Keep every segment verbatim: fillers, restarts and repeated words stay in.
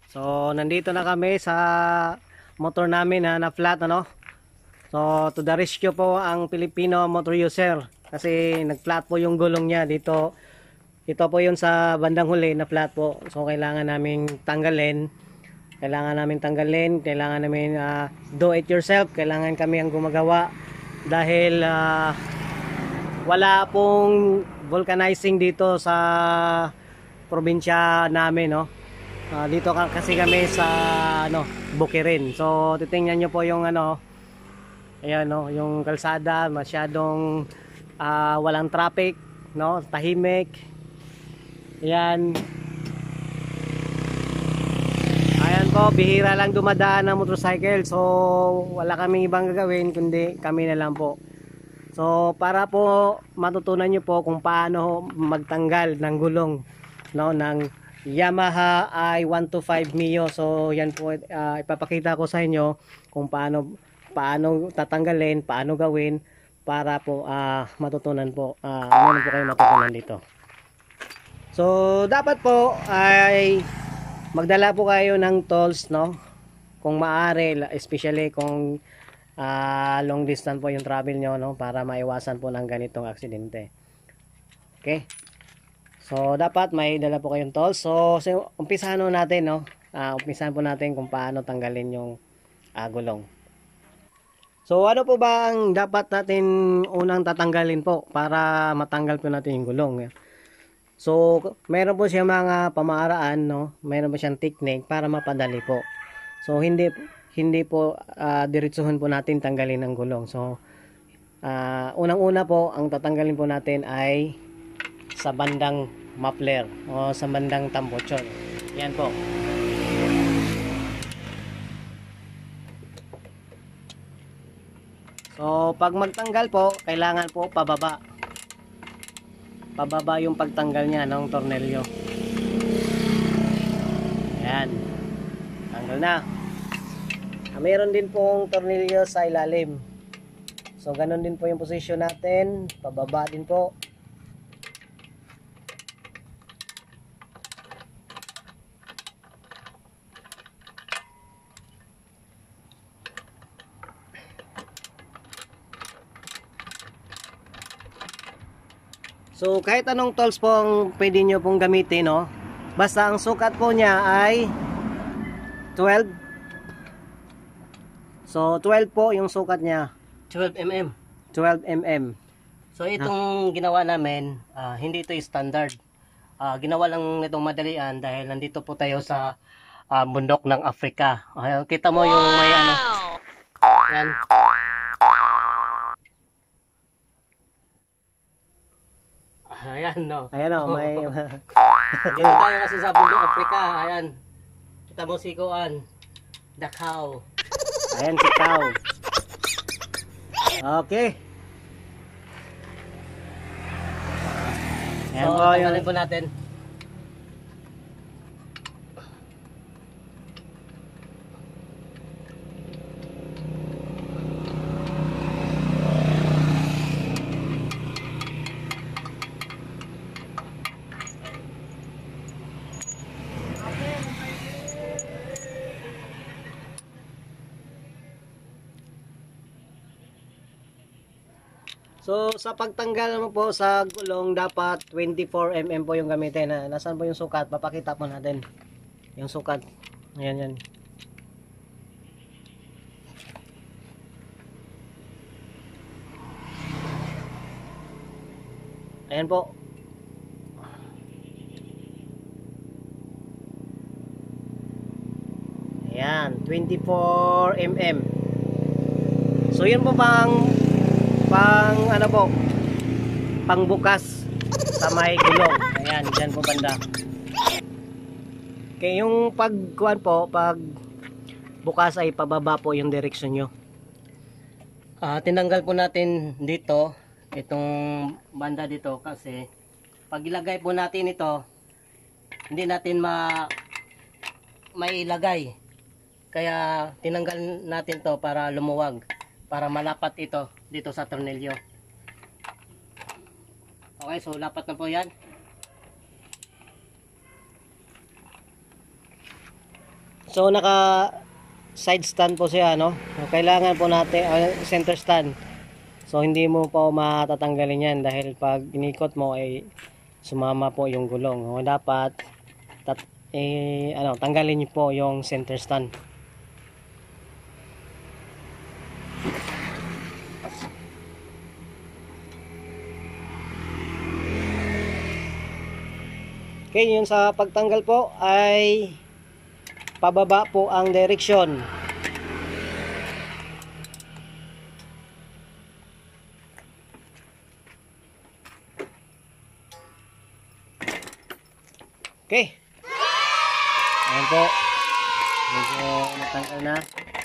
So, nandito na kami sa motor namin na, na flat, ano. So, to the rescue po ang Filipino motor user. Kasi nag-flat po yung gulong niya dito. Ito po yun sa bandang huli na flat po. So, kailangan namin tanggalin. Kailangan namin tanggalin. Kailangan namin uh, do it yourself. Kailangan kami ang gumagawa. Dahil uh, wala pong vulcanizing dito sa probinsya namin, no. Uh, dito kasi kami sa ano, Bukirin. So titingnan niyo po yung ano, ayan, no, yung kalsada masyadong uh, walang traffic, no, tahimik. Ayan. Ayan po, bihira lang dumadaan ng motorcycle. So wala kaming ibang gagawin kundi kami na lang po. So para po matutunan niyo po kung paano magtanggal ng gulong, no, ng Yamaha i one twenty-five M I O. So yan po, uh, ipapakita ko sa inyo kung paano paano tatanggalin, paano gawin para po uh, matutunan po, uh, meron po kayo matutunan dito. So dapat po ay magdala po kayo ng tools, no, kung maaari, especially kung uh, long distance po yung travel nyo, no, para maiwasan po ng ganitong aksidente. Okay. So dapat may dala po kayong tools. So, so umpisahan po natin, no. Uh, umpisahan po natin kung paano tanggalin yung uh, gulong. So ano po ba ang dapat natin unang tatanggalin po para matanggal po natin yung gulong? So meron po siya mga pamamaraan, no. Meron po siyang technique para mapadali po. So hindi hindi po uh, diretsuhin po natin tanggalin ang gulong. So uh, unang-una po ang tatanggalin po natin ay sa bandang muffler o sa bandang tambochon. Yan po. So pag magtanggal po, kailangan po pababa. Pababa yung pagtanggal niya ng tornilyo. Yan. Tanggal na. Mayroon din pong tornilyo sa ilalim. So ganun din po yung position natin. Pababa din po. So kahit anong tools po ang pwede nyo pong gamitin, no? Basta ang sukat po niya ay twelve. So twelve po yung sukat niya. twelve millimeters. twelve millimeters. So itong ginawa namin, uh, hindi ito standard. Uh, ginawa lang itong madalian dahil nandito po tayo sa uh, bundok ng Africa. Uh, kita mo yung may ano. Yan. Ayan, no. Ayan, no, may dito tayo kasi sa bundok Africa. Ayan. Kita mo si Kuan. The cow. Ayan si cow. Okay. Ayan So, po tanggalin yung po natin. So sa pagtanggal naman po sa gulong, dapat twenty-four millimeters po yung gamitin. Ha? Nasaan po yung sukat? Papakita po natin yung sukat. Ayan, yan. Ayan po. Ayan, twenty-four millimeters. So yun po pang pang ano po, pangbukas sa may gulong. Ayan, dyan po banda. Okay, yung pagkuhan po, pag bukas ay pababa po yung direksyon nyo. Uh, tinanggal po natin dito itong banda dito kasi pag ilagay po natin ito, hindi natin ma mailagay. Kaya tinanggal natin to para lumuwag, para malapat ito dito sa tornilyo. Okay, so lapat na po yan. So naka side stand po siya, no? Kailangan po natin uh, center stand. So hindi mo po matatanggalin yan dahil pag inikot mo ay sumama po yung gulong. O dapat tat eh, ano, tanggalin niyo po yung center stand. Okay, yun sa pagtanggal po ay pababa po ang direksyon. Okay. Ayan po. Medyo natanggal na.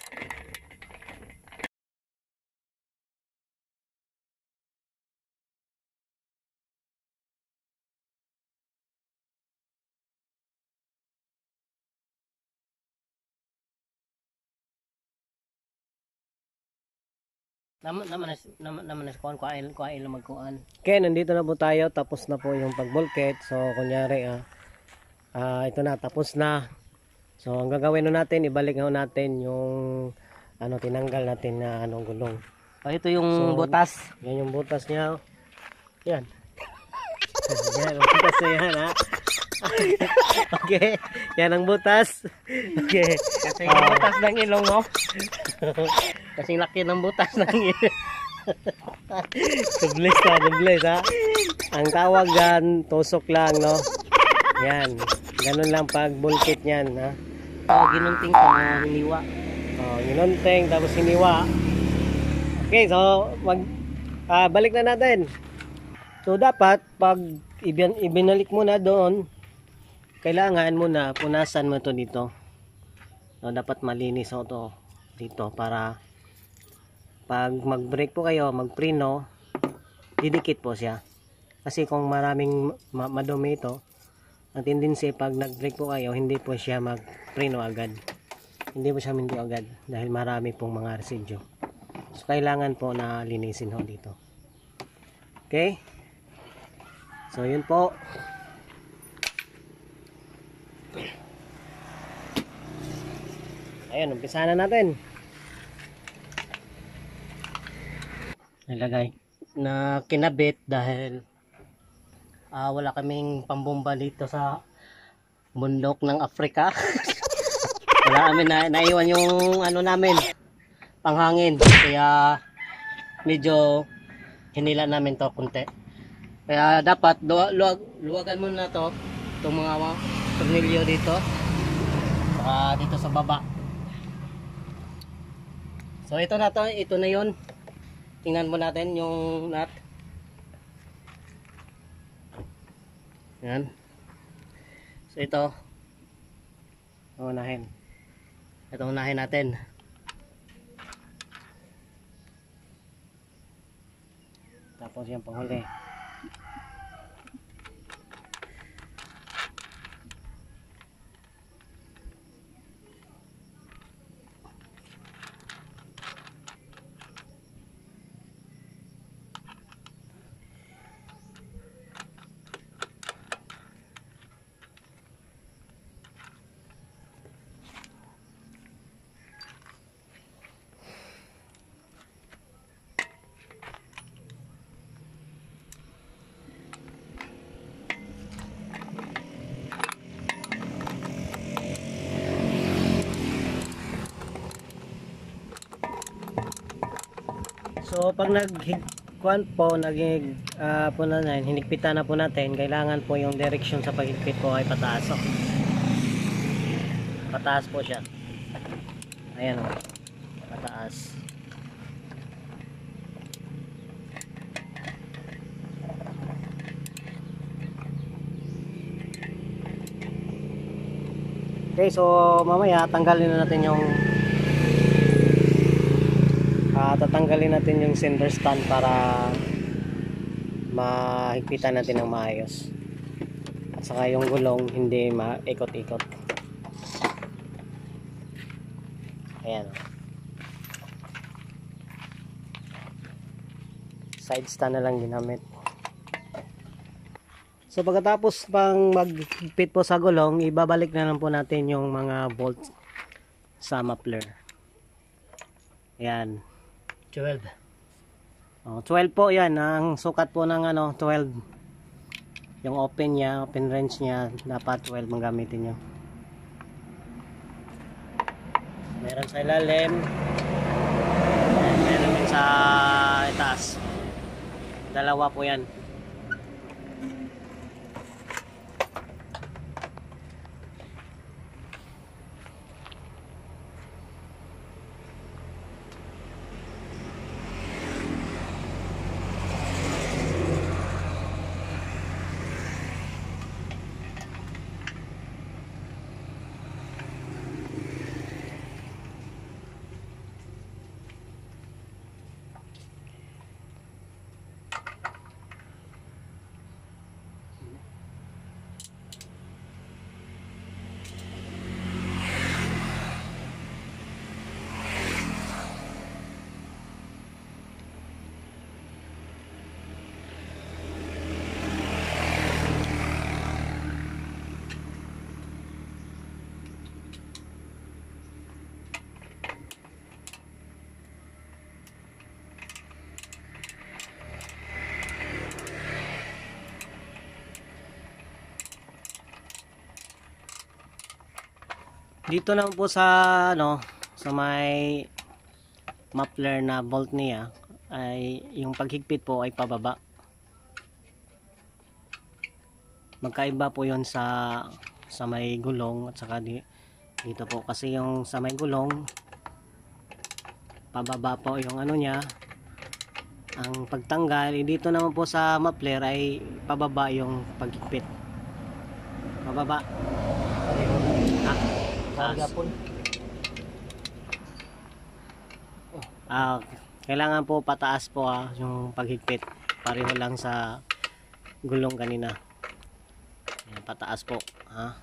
Naman naman naman naman na kuan kuan kuan magkuan. Okay, nandito na po tayo. Tapos na po yung pagbolket. So, kunyari, ah, ah, ito na, tapos na. So, ang gagawin na natin, ibalik na natin yung ano, tinanggal natin na anong gulong. Oh, ito yung So, butas. Yan yung butas niya. Yan. Yan, ang butas na yan, ha? Okay, yan ang butas. Okay. Kasi yung butas ng ilong mo. Kasi laki ng butas ng ilong. Tubles na, tubles, ha? Ang tawag dyan, tusok lang, no? Yan. Ganun lang pag bulkit niyan, ha? Oh, ginunting ko na hiniwa. Oh, ginunteng, tapos hiniwa. Okay, so, mag, ah, balik na natin. So, dapat, pag ibin, ibinalik mo na doon, kailangan mo na punasan mo ito dito. So, dapat malinis o to dito para pag mag-brake po kayo, mag-preno, didikit po siya. Kasi kung maraming ma madumi ito, ang tendency pag nag-brake po kayo, hindi po siya mag-preno agad. Hindi po siya hindi agad dahil marami pong mga residue. So, kailangan po na linisin ho dito. Okay? So, yun po. Ayun, umpisa na natin. Nilagay na kinabit dahil uh, wala kaming pambomba dito sa bundok ng Afrika. Wala kami na naiwan yung ano namin, panghangin. Kaya medyo hinila namin to kunti. Kaya dapat luwag, luwag, luwagan mo na to itong mga tornilyo dito saka dito sa baba. So ito na to, ito na yun. Tingnan mo natin yung nut. Yan. So ito, Unahin. ito unahin natin. Tapos yung panghuli. So pag nag-kuan po, naging uh, po na natin, hinigpitan na po natin, kailangan po yung direction sa paghigpit po ay pataas. So, pataas po siya. Ayan o, pataas. Okay, so mamaya tanggalin na natin yung Uh, tatanggalin natin yung center stand para mahigpitan natin ng maayos at saka yung gulong hindi maikot-ikot. Ayan, side stand na lang ginamit. So pagkatapos pang maghigpit po sa gulong, ibabalik na lang po natin yung mga bolts sa muffler. Ayan. twelve. Oh, twelve po yan. Ang sukat po ng ano, twelve. Yung open niya, open range niya, dapat twelve ang gamitin nyo. Meron sa ilalim. Meron din sa itaas. Dalawa po yan. Dito naman po sa ano, sa may muffler na bolt niya ay yung paghigpit po ay pababa. Magkaiba po 'yon sa sa may gulong at saka di, dito po kasi yung sa may gulong pababa po yung ano niya, ang pagtanggal. Eh, dito naman po sa muffler ay pababa yung paghigpit. Pababa. Ah. Gapon. Ah, kailangan po pataas po ah, yung paghigpit. Pareho lang sa gulong kanina. Ayan, pataas po. Ha?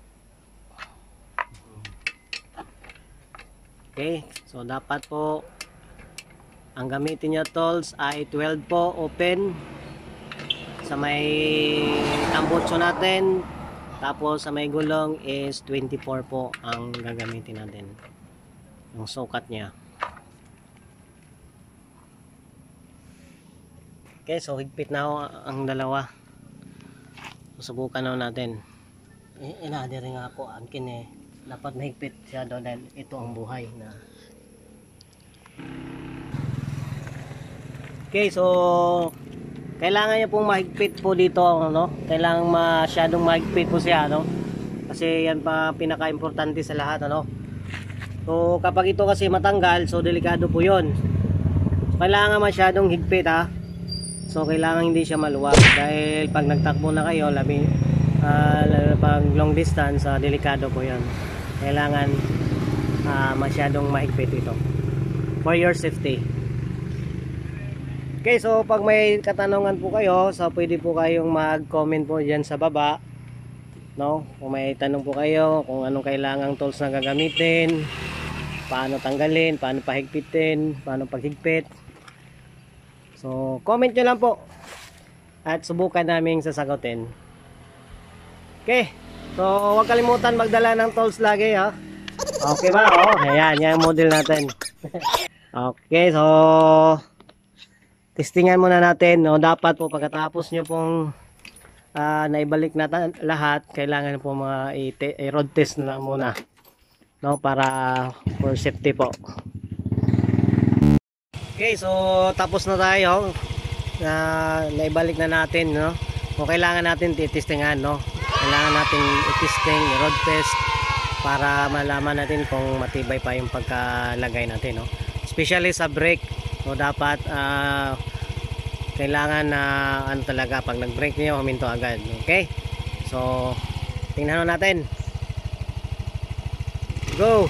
Okay, so dapat po ang gamitin nyo tools ay twelve po open sa may tambutso natin. Tapos sa may gulong is twenty-four po ang gagamitin natin. Yung sukat niya. Okay, so higpit na ho ang dalawa. Susubukan na natin. Eh, inadi rin nga ako angkin eh. Dapat mahigpit siya doon dahil ito ang buhay na. Okay, so kailangan niya pong mahigpit po dito, no? Kailangan masyadong mahigpit po siya, no? Kasi yan pa pinaka-importante sa lahat, ano? So kapag ito kasi matanggal, so delikado po 'yon. Kailangan masyadong higpit, ha? So kailangan hindi siya maluwag dahil pag nagtakbo na kayo, labi uh, pag long distance, uh, delikado po 'yon. Kailangan uh, masyadong mahigpit ito for your safety. Okay, so pag may katanungan po kayo, so pwede po kayong mag-comment po diyan sa baba, no? Kung may tanong po kayo kung anong kailangang tools na gagamitin, paano tanggalin, paano pahigpitin, paano paghigpit. So, comment nyo lang po at subukan naming sasagutin. Okay, so huwag kalimutan magdala ng tools lagi, ha? Okay ba? Oh, ayan, yan yung model natin. Okay, so testingan muna natin, no? Dapat po pagkatapos nyo pong uh, naibalik na lahat, kailangan po mga i-road test na lang muna, no? Para for safety po. Okay, so tapos na tayo na uh, naibalik na natin, no? O kailangan natin titestingan, no? Kailangan natin i-testing, i-road test para malaman natin kung matibay pa yung pagkalagay natin, no? Especially sa brake. So dapat uh, kailangan na uh, ano talaga, pag nag-brake niyo huminto agad. Okay? So tingnan natin. Go.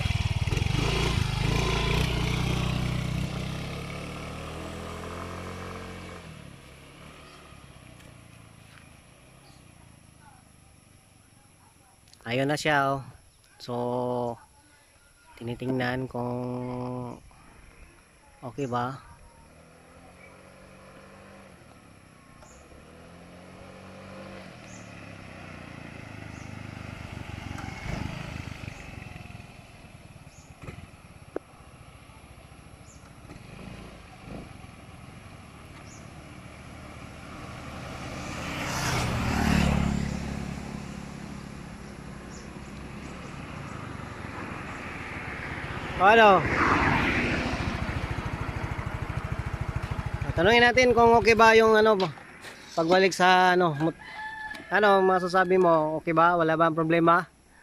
Ayun na siya, oh. So tinitingnan kung okay ba. O ano? Tanungin natin kung okay ba yung ano pagbalik sa ano mut- ano masasabi mo, okay ba? Wala ba ang problema?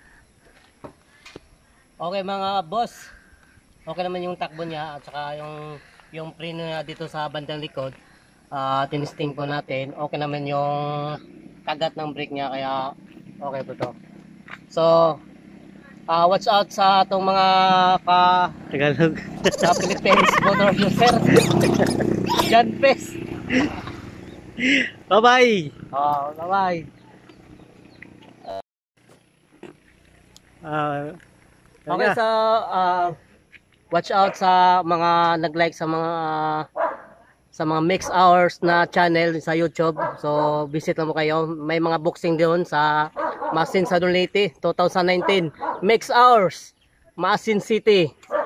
Okay mga boss. Okay naman yung takbo niya at saka yung yung preno niya dito sa bandang likod. Ah, tinisting po natin. Okay naman yung kagat ng brake niya kaya okay po to. So, ah watch out sa atong mga ka Tagalog. sa Philippines motor user. Yan pes. Bye-bye. Oh, bye-bye. Ah, Okay, so uh, watch out sa mga nag-like sa mga sa mga mix hours na channel sa YouTube. So visit lang mo kayo. May mga boxing doon sa Masin sa Leyte twenty nineteen. Mix hours, Masin City.